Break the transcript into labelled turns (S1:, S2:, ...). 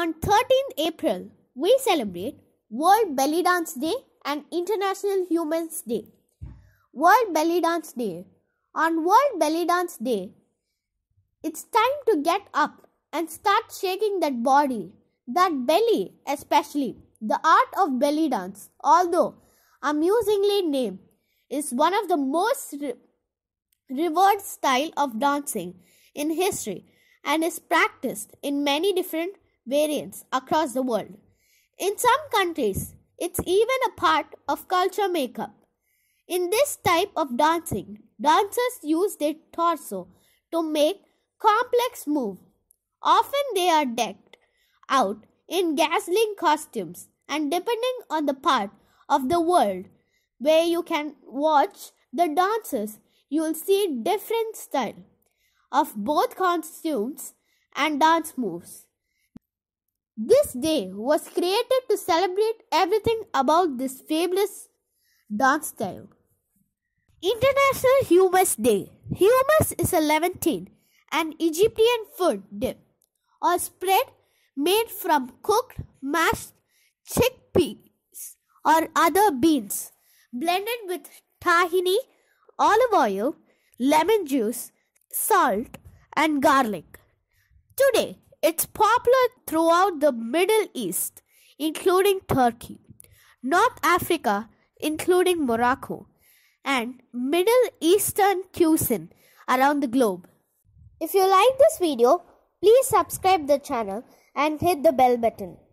S1: On 13th April, we celebrate World Bellydance Day and International Hummus Day. World Bellydance Day. On World Bellydance Day, it's time to get up and start shaking that body, that belly especially. The art of belly dance, although amusingly named, is one of the most revered style of dancing in history and is practiced in many different variants across the world. In some countries, it's even a part of culture makeup. In this type of dancing, dancers use their torso to make complex moves. Often they are decked out in dazzling costumes, and depending on the part of the world where you can watch the dancers, you will see different style of both costumes and dance moves. This day was created to celebrate everything about this fabulous dance style. International Hummus Day. Hummus is a Levantine and Egyptian food dip or spread made from cooked mashed chickpeas or other beans, blended with tahini, olive oil, lemon juice, salt, and garlic. Today, it's popular throughout the Middle East, including Turkey, North Africa, including Morocco, and Middle Eastern cuisine around the globe. If you like this video, please subscribe the channel and hit the bell button.